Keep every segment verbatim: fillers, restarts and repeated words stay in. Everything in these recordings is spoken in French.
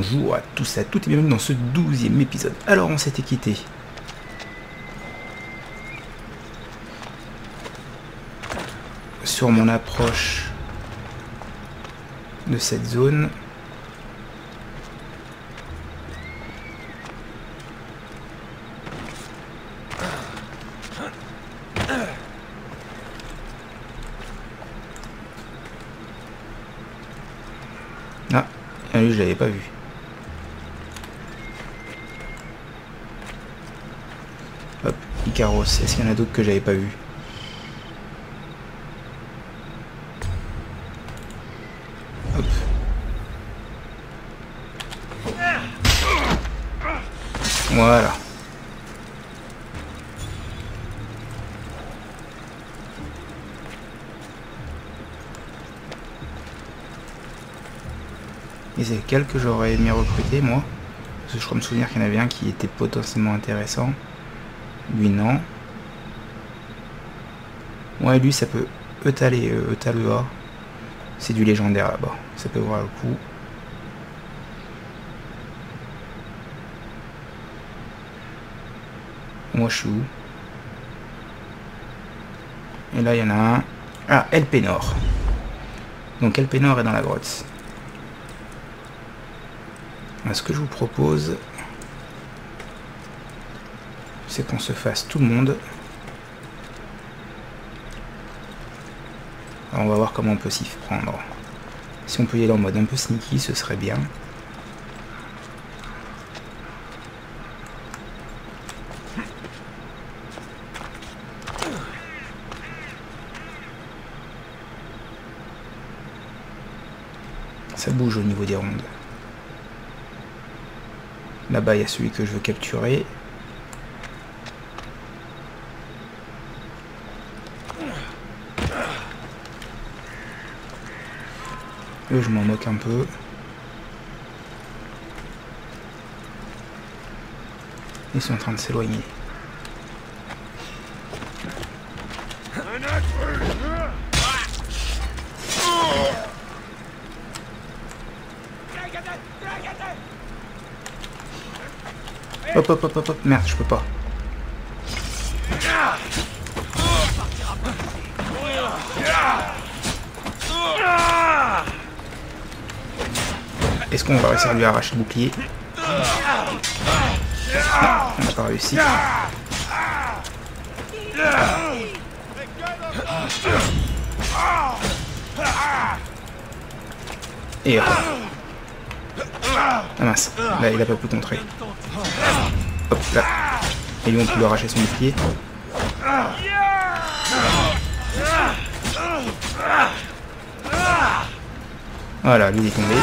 bonjour à tous et à toutes et bienvenue dans ce douzième épisode. Alors on s'était quitté sur mon approche de cette zone. Ah, lui je l'avais pas vu. Hop, Icaros, est-ce qu'il y en a d'autres que j'avais pas vu? Hop. Voilà. Et c'est lequel que j'aurais aimé recruter moi? Parce que je crois me souvenir qu'il y en avait un qui était potentiellement intéressant. Lui non. Ouais, lui ça peut Eutal Eutalea. C'est du légendaire là-bas. Ça peut voir le coup. Moi je suis où? Et là il y en a un. Ah, Elpenor. Donc Elpenor est dans la grotte. Ce que je vous propose, c'est qu'on se fasse tout le monde. Alors on va voir comment on peut s'y prendre. Si on peut y aller en mode un peu sneaky, ce serait bien. Ça bouge au niveau des rondes. Là-bas, il y a celui que je veux capturer. Eux, je m'en moque un peu. Ils sont en train de s'éloigner. Hop hop hop hop hop, merde, je peux pas. Est-ce qu'on va réussir à lui arracher le bouclier? Non, on n'a pas réussi. Et hop. Ah mince, là il a pas pu contrer. Hop là. Et lui on peut lui arracher son bouclier. Voilà, lui il est tombé.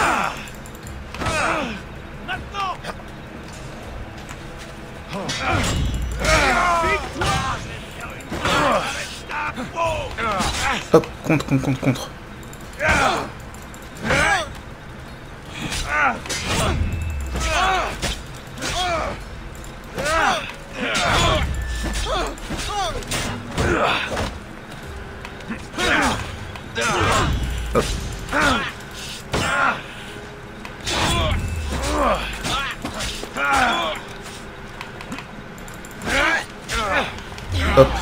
Hop, contre, contre, contre, contre. Hop. Hop.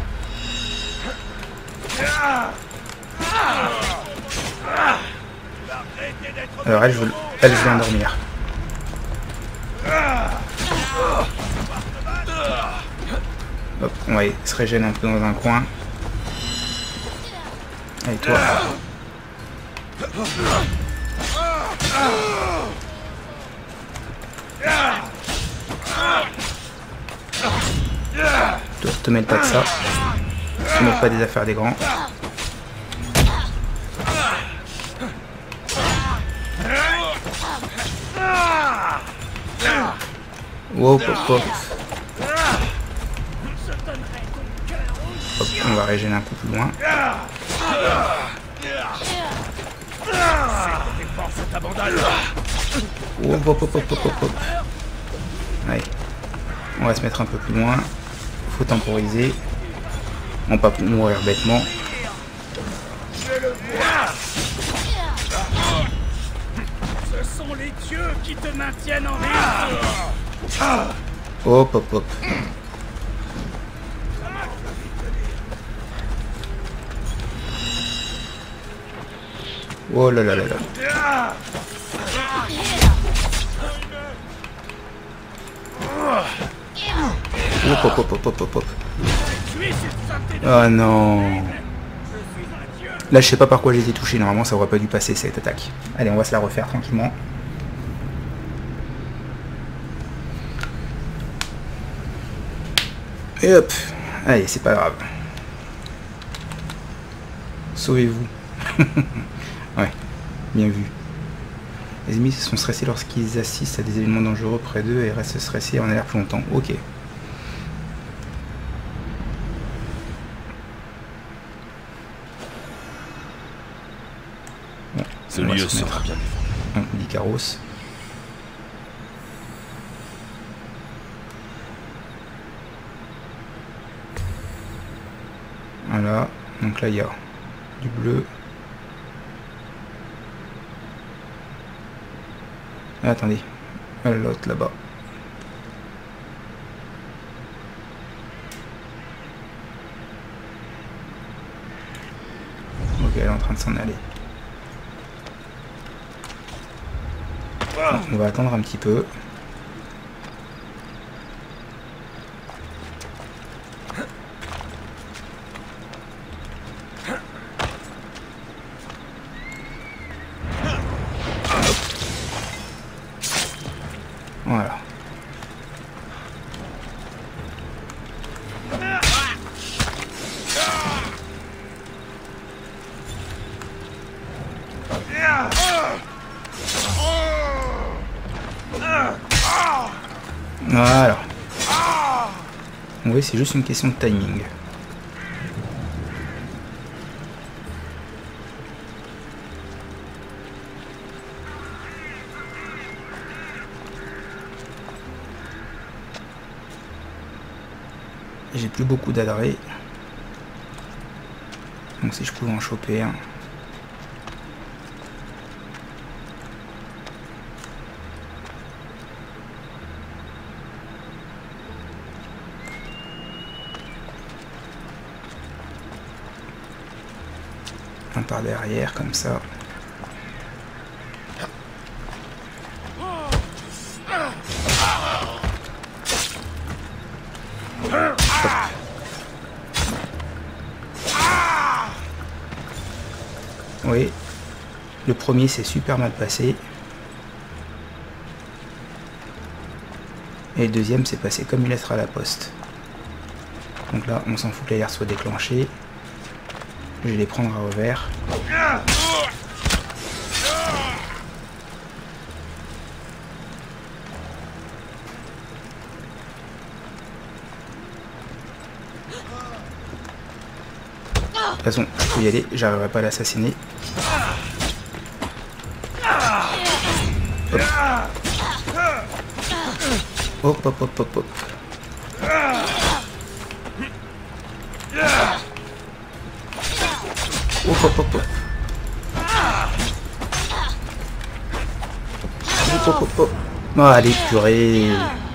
Alors elle, je veux, elle, je vais endormir. Hop, on va se régénérer un peu dans un coin. Allez, toi. Toi, te mêle pas de ça. Te mêle pas des affaires des grands. Wow, pop, pop. Hop, on va régénérer un peu plus loin. Oh, hop, hop, hop, hop, hop, hop. Allez, on va se mettre un peu plus loin. Faut temporiser. On va pas mourir bêtement. Ce sont les dieux qui te maintiennent en vie. Hop, hop, hop. Oh là là là là. Hop, hop, hop, hop, hop, hop, hop. Oh non. Là, je sais pas par quoi j'ai été touché. Normalement, ça aurait pas dû passer cette attaque. Allez, on va se la refaire tranquillement. Et hop. Allez, c'est pas grave. Sauvez-vous. Ouais, bien vu. Les ennemis sont stressés lorsqu'ils assistent à des événements dangereux près d'eux et restent stressés en alerte plus longtemps. Ok. Bon, ce lieu sera bien défendu. On dit Carros. Voilà. Donc là, il y a du bleu. Ah, attendez. L'autre là-bas. Ok, elle est en train de s'en aller. Bon, on va attendre un petit peu. Voilà. Voilà. Oui, c'est juste une question de timing. J'ai plus beaucoup d'adresse. Donc si je pouvais en choper un. Un par derrière comme ça. Oui, le premier s'est super mal passé. Et le deuxième s'est passé comme une lettre à la poste. Donc là, on s'en fout que la guerre soit déclenchée. Je vais les prendre à revers. De toute façon, je peux y aller, j'arriverai pas à l'assassiner. Hop, hop, hop, hop, hop. Hop, hop, hop, hop. Hop, hop, hop, hop. Oh, allez, purée.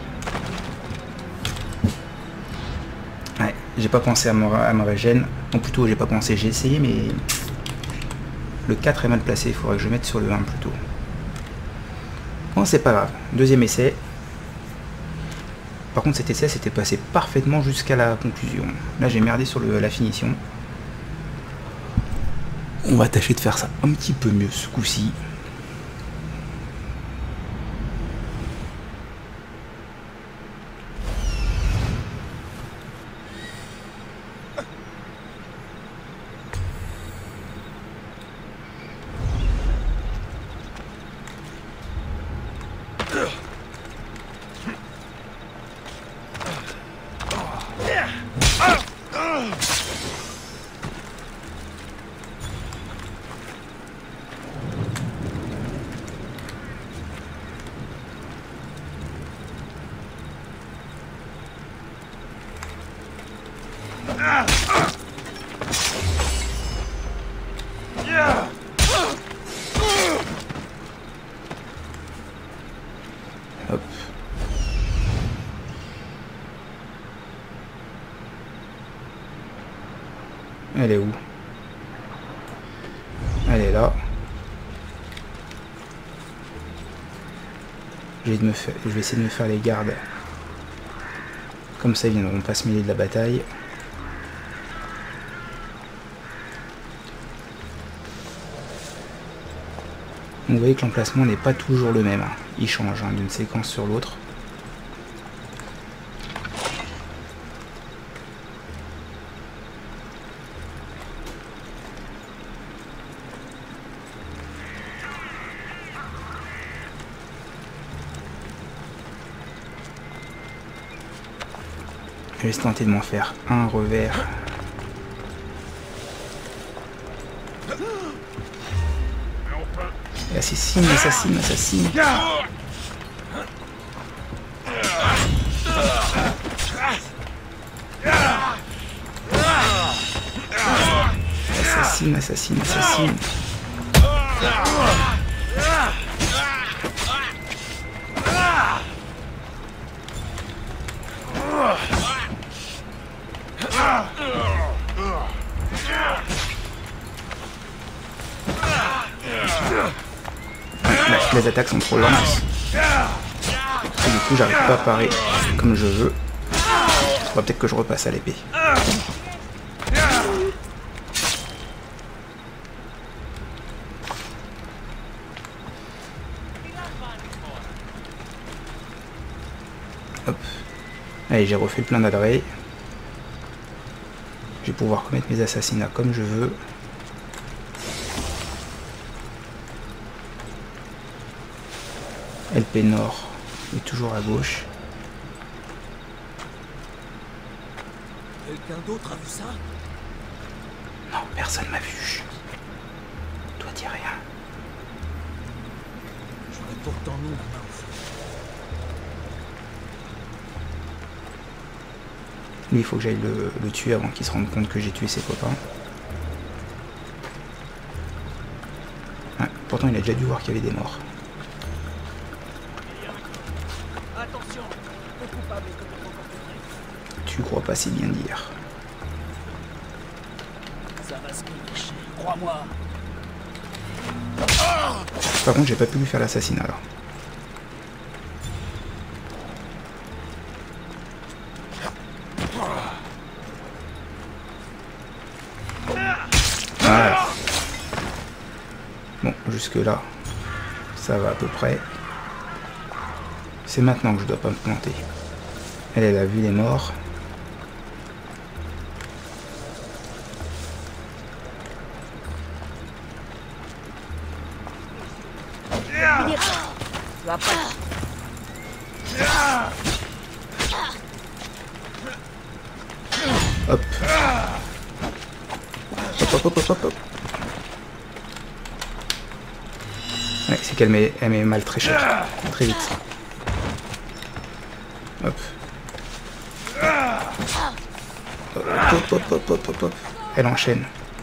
Ouais, j'ai pas pensé à me, à me régène. Ou plutôt, j'ai pas pensé, j'ai essayé, mais le quatre est mal placé. Il faudrait que je mette sur le un plutôt. Bon, c'est pas grave. Deuxième essai. Par contre, cet essai s'était passé parfaitement jusqu'à la conclusion. Là, j'ai merdé sur le, la finition. On va tâcher de faire ça un petit peu mieux ce coup-ci. Elle est où? Elle est là. Je vais, de me faire, je vais essayer de me faire les gardes. Comme ça, ils viendront pas se mêler de la bataille. Vous voyez que l'emplacement n'est pas toujours le même. Il change hein, d'une séquence sur l'autre. Je vais tenter de m'en faire un revers. Et assassine, assassine, assassine. Assassine, assassine, assassine. Les attaques sont trop lentes. Et du coup, j'arrive pas à parer comme je veux. Il faudra peut-être que je repasse à l'épée. Hop. Allez, j'ai refait le plein d'adresse. Je vais pouvoir commettre mes assassinats comme je veux. L P Nord est toujours à gauche. Quelqu'un d'autre a vu ça? Non, personne m'a vu. Toi, dis rien. J'aurais pourtant mis la main au feu. Lui, il faut que j'aille le, le tuer avant qu'il se rende compte que j'ai tué ses copains. Ouais, pourtant, il a déjà dû voir qu'il y avait des morts. Attention, le coupable est peut-être encore près. Tu crois pas si bien dire. Ça va se cacher, crois-moi. Par contre, j'ai pas pu lui faire l'assassinat là. Voilà. Bon, jusque là, ça va à peu près. C'est maintenant que je dois pas me planter. Elle, elle a vu les morts. Hop. Hop, hop, hop, hop, hop. Ouais, c'est qu'elle met, elle met mal très cher. Très vite. Hop. Hop, hop, hop, hop, hop, hop, hop. Elle enchaîne.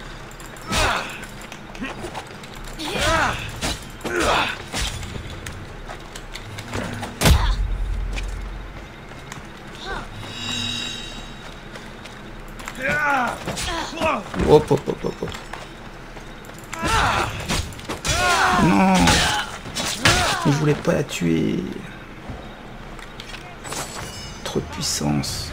Hop, hop, hop, hop, hop. Non, je voulais pas la tuer. Trop de puissance.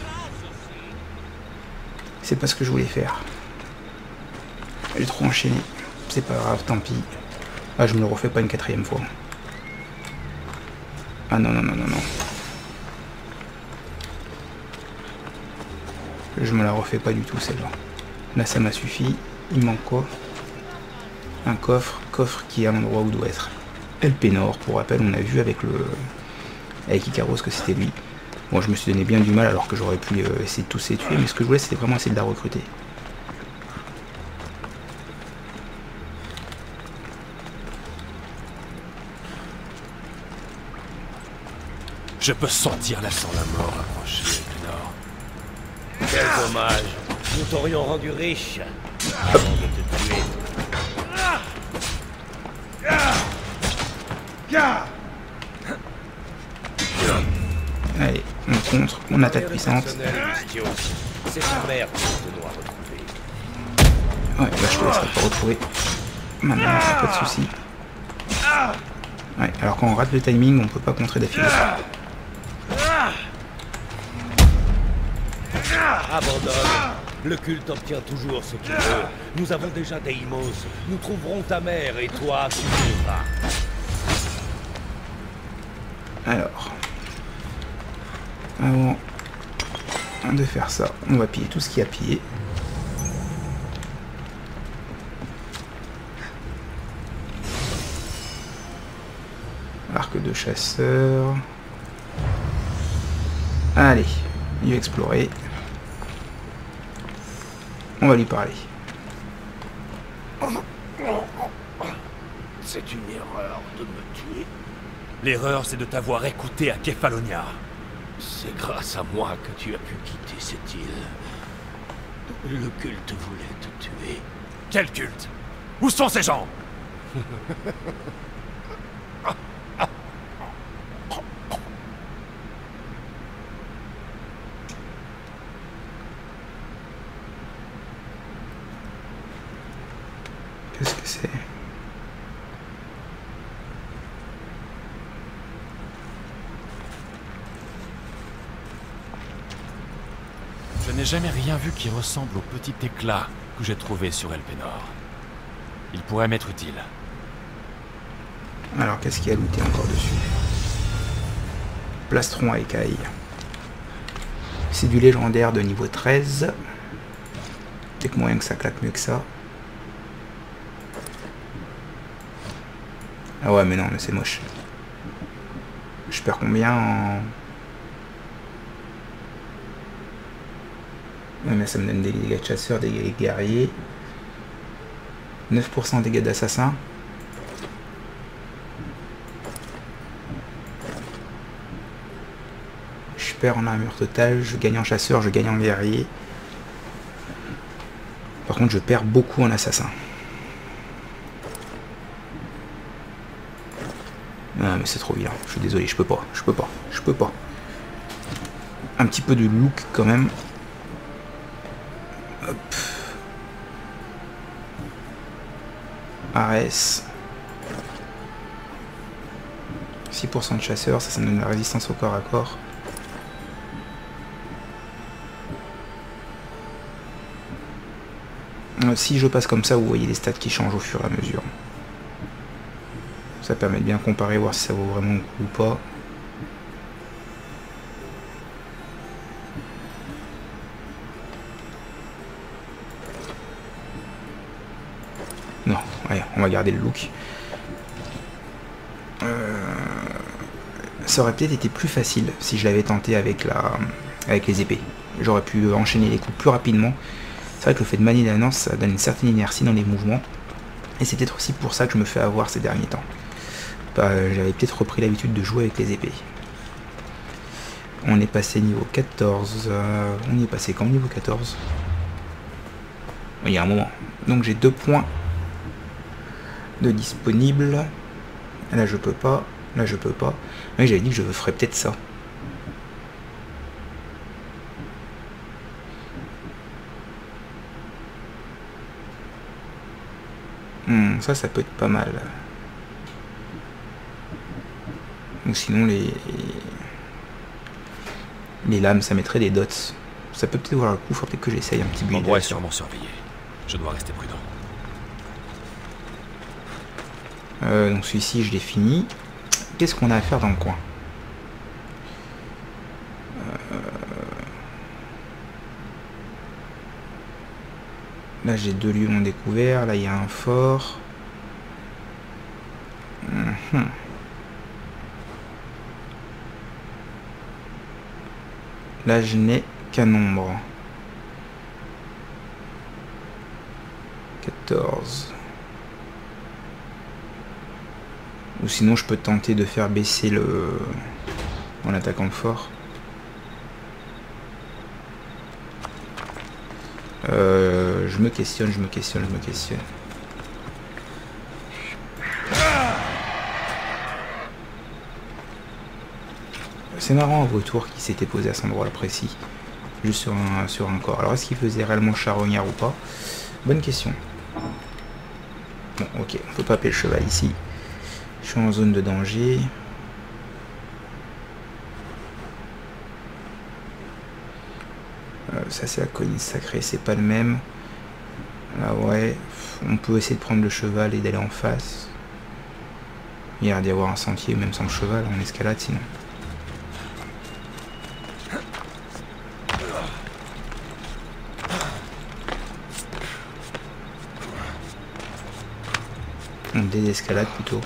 C'est pas ce que je voulais faire. Elle est trop enchaînée. C'est pas grave, tant pis. Ah, je me le refais pas une quatrième fois. Ah non, non, non, non, non. Je me la refais pas du tout celle-là. Là, ça m'a suffi. Il manque quoi? Un coffre. Coffre qui est à l'endroit où doit être. L P Nord, pour rappel, on a vu avec le avec Icaros que c'était lui. Bon, je me suis donné bien du mal alors que j'aurais pu euh, essayer de tous les tuer, mais ce que je voulais, c'était vraiment essayer de la recruter. Je peux sentir la sang la mort approcher, Nord. Quel dommage. Nous t'aurions rendu riche avant de te tuer. Allez, on contre, on attaque puissante. C'est ta mère que tu dois retrouver. Ouais, là je te laisserai pas retrouver. Maintenant, pas de soucis. Ouais, alors quand on rate le timing, on peut pas contrer d'affilée. Abandonne. Le culte obtient toujours ce qu'il veut. Nous avons déjà Deimos. Nous trouverons ta mère et toi, tu vivras. Alors, avant de faire ça, on va piller tout ce qu'il y a à piller. Arc de chasseur. Allez, il va explorer. On va lui parler. C'est une erreur de me tuer. L'erreur, c'est de t'avoir écouté à Kefalonia. C'est grâce à moi que tu as pu quitter cette île. Le culte voulait te tuer. Quel culte? Où sont ces gens? Qu'est-ce que c'est? Je n'ai jamais rien vu qui ressemble au petit éclat que j'ai trouvé sur Elpenor. Il pourrait m'être utile. Alors, qu'est-ce qu'il y a looté encore dessus? Plastron à écailles. C'est du légendaire de niveau treize. Peut-être moyen que ça claque mieux que ça. Ah ouais, mais non, mais c'est moche. Je perds combien en... Ouais, mais ça me donne des dégâts de chasseur, des dégâts de guerrier. neuf pour cent dégâts d'assassin. Je perds en armure totale, je gagne en chasseur, je gagne en guerrier. Par contre, je perds beaucoup en assassin. Ah, mais c'est trop vilain, je suis désolé, je peux pas, je peux pas, je peux pas. Un petit peu de look quand même. Hop. Ares. six pour cent de chasseur, ça, ça me donne la résistance au corps à corps. Si je passe comme ça, vous voyez les stats qui changent au fur et à mesure. Ça permet de bien comparer, voir si ça vaut vraiment le coup ou pas. Non, ouais, on va garder le look. Euh, ça aurait peut-être été plus facile si je l'avais tenté avec, la, avec les épées. J'aurais pu enchaîner les coups plus rapidement. C'est vrai que le fait de manier la lance, ça donne une certaine inertie dans les mouvements. Et c'est peut-être aussi pour ça que je me fais avoir ces derniers temps. Bah, j'avais peut-être repris l'habitude de jouer avec les épées. On est passé niveau quatorze. Euh, on y est passé quand niveau quatorze? Il y a un moment. Donc j'ai deux points de disponibles. Là je peux pas. Là je peux pas. Mais j'avais dit que je ferais peut-être ça. Hmm, ça, ça peut être pas mal. Ou sinon les les lames, ça mettrait des dots. Ça peut peut-être voir le coup. Faut peut-être que j'essaye un petit build. L'endroit est sûrement surveillé. Je dois rester prudent. Euh, donc celui-ci, je l'ai fini. Qu'est-ce qu'on a à faire dans le coin? euh... Là, j'ai deux lieux non découverts. Là, il y a un fort. Mmh. Là, je n'ai qu'un nombre. quatorze. Ou sinon, je peux tenter de faire baisser le... en attaquant le fort. Euh, je me questionne, je me questionne, je me questionne. C'est marrant un vautour qui s'était posé à cet endroit précis, juste sur un, sur un corps. Alors est-ce qu'il faisait réellement charognard ou pas? Bonne question. Bon, ok, on peut pas payer le cheval ici. Je suis en zone de danger. Euh, ça c'est la colline sacrée, c'est pas le même. Là ouais, on peut essayer de prendre le cheval et d'aller en face. Il y a d'y avoir un sentier, même sans le cheval, en escalade sinon. On désescalade plutôt.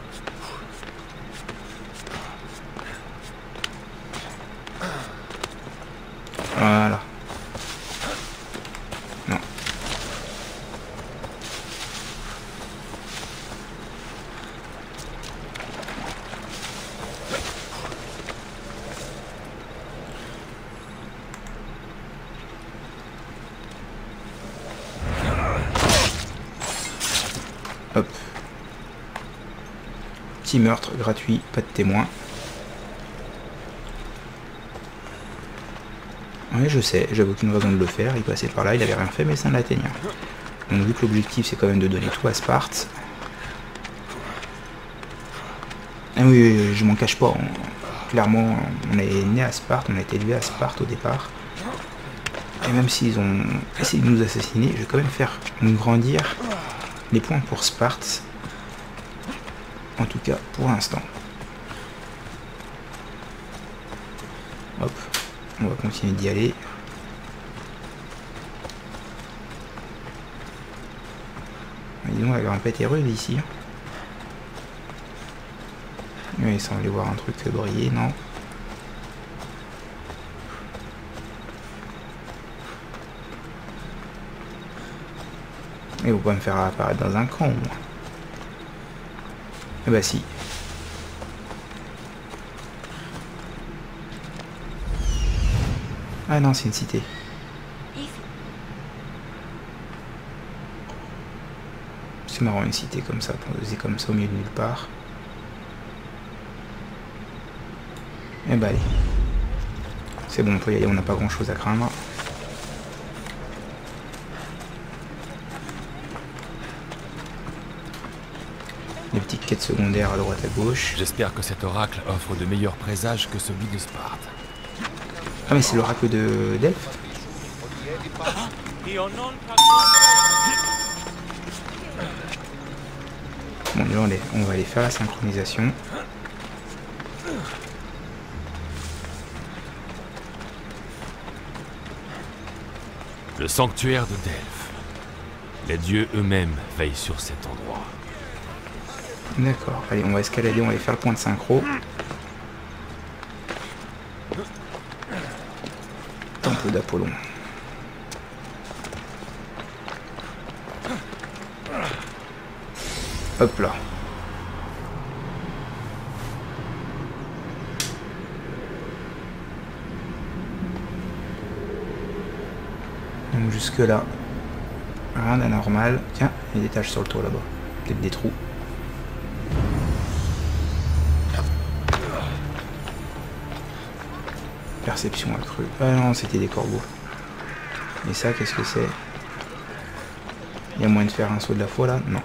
Voilà. Non. Hop. Petit meurtre gratuit, pas de témoin. Oui, je sais, j'avais aucune raison de le faire, il passait par là, il avait rien fait, mais ça ne l'atteignait. Donc vu que l'objectif c'est quand même de donner tout à Sparte. Ah oui, oui, oui, je m'en cache pas, on, clairement, on est né à Sparte, on a été élevé à Sparte au départ. Et même s'ils ont essayé de nous assassiner, je vais quand même faire nous grandir les points pour Sparte. En tout cas, pour l'instant. Hop. On va continuer d'y aller. Dis donc, la grimpette est rude ici. Oui, sans aller voir un truc briller, non. Et vous pouvez me faire apparaître dans un camp, moi. Eh bah si. Ah non, c'est une cité. C'est marrant une cité comme ça, posée comme ça au milieu de nulle part. Et bah allez. C'est bon, on peut y aller, on n'a pas grand chose à craindre. Des petites quêtes secondaires à droite à gauche. J'espère que cet oracle offre de meilleurs présages que celui de Sparte. Ah mais c'est l'oracle de Delphes. Bon, là, on, les, on va aller faire la synchronisation. Le sanctuaire de Delphes. Les dieux eux-mêmes veillent sur cet endroit. D'accord, allez, on va escalader, on va aller faire le point de synchro. Temple d'Apollon. Hop là. Donc jusque là, rien d'anormal. Tiens, il y a des taches sur le toit là-bas. Peut-être des trous. Perception accrue. Ah non, c'était des corbeaux. Et ça, qu'est-ce que c'est? Il y a moyen de faire un saut de la foi là? Non.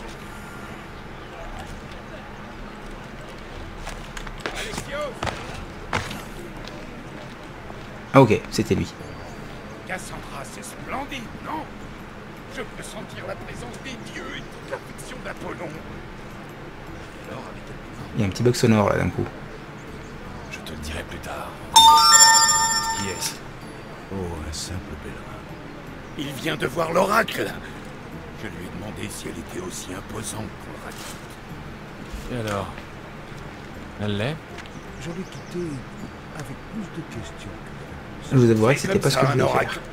Ah ok, c'était lui. Cassandra, c'est splendide, non? Je peux sentir la présence des dieux et toute l'affection d'Apollon. Alors, avec Il y a un petit bug sonore là d'un coup. Je te le dirai plus tard. Qui est-ce? Oh, un simple pèlerin. Il vient de voir l'oracle. Je lui ai demandé si elle était aussi imposante qu'on le raconte. Et alors? Elle l'est? Je l'ai quitté avec plus de questions. Je vous avouerai que c'était Comme pas ce ça, que je un voulais oracle. faire.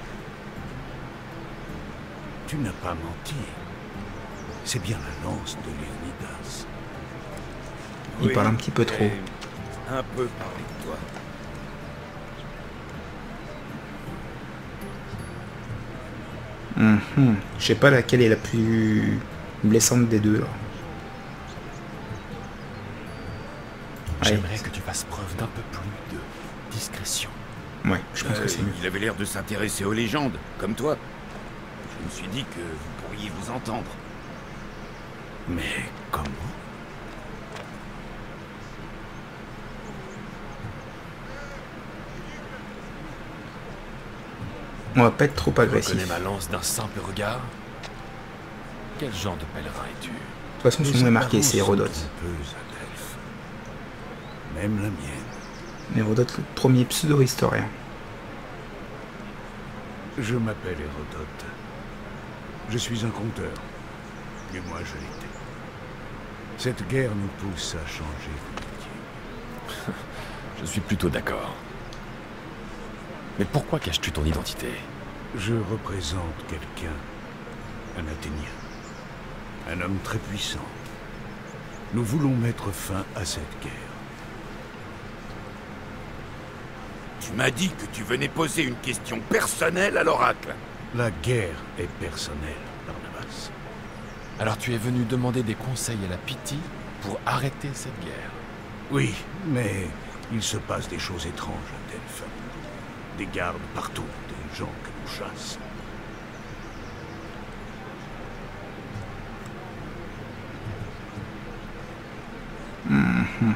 Tu n'as pas menti. C'est bien la lance de Léonidas. Il parle un petit peu trop. Un peu parler de toi. Mhm. Je sais pas laquelle est la plus blessante des deux là. J'aimerais Allez. que tu fasses preuve d'un peu plus de discrétion. Ouais, je pense Euh, que c'est mieux. il avait l'air de s'intéresser aux légendes, comme toi. Je me suis dit que vous pourriez devriez vous entendre. Mais comment? On va pas être trop Tu agressif. reconnais ma lance d'un simple regard? Quel genre de pèlerin es-tu? De toute façon, son nom est marqué, c'est Hérodote. Trompeuse à Delphes. Même la mienne. Hérodote, le premier pseudo-historien. Je m'appelle Hérodote. Je suis un conteur. Et moi, je l'étais. Cette guerre nous pousse à changer de métier. Je suis plutôt d'accord. Mais pourquoi caches-tu ton identité? Je représente quelqu'un, un Athénien, un homme très puissant. Nous voulons mettre fin à cette guerre. Tu m'as dit que tu venais poser une question personnelle à l'oracle. La guerre est personnelle, Barnabas. Alors tu es venu demander des conseils à la Pythie pour arrêter cette guerre. Oui, mais il se passe des choses étranges à Delphes. Des gardes partout, des gens que nous chassent. Mmh.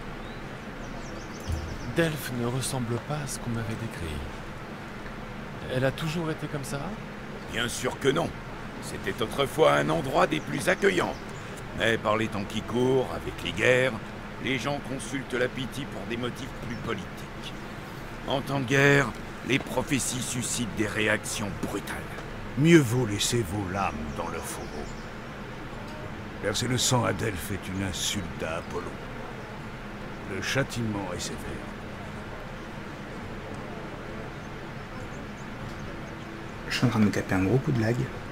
Delphes ne ressemble pas à ce qu'on m'avait décrit. Elle a toujours été comme ça? Bien sûr que non. C'était autrefois un endroit des plus accueillants. Mais par les temps qui courent, avec les guerres, les gens consultent la Pythie pour des motifs plus politiques. En temps de guerre, les prophéties suscitent des réactions brutales. Mieux vaut laisser vos lames dans leur fourreau. Verser le sang à Delphes est une insulte à Apollon. Le châtiment est sévère. Je suis en train de me taper un gros coup de lag.